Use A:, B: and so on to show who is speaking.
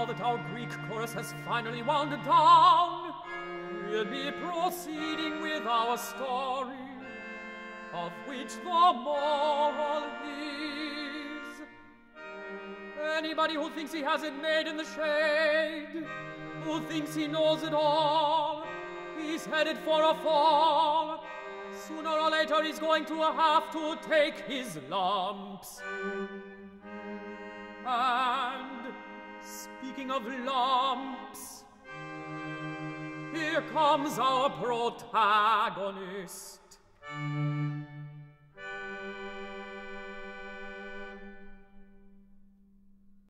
A: now that our Greek chorus has finally wound down, we'll be proceeding with our story, of which the moral is: anybody who thinks he has it made in the shade, who thinks he knows it all, he's headed for a fall. Sooner or later he's going to have to take his lumps. And speaking of lumps, here comes our protagonist.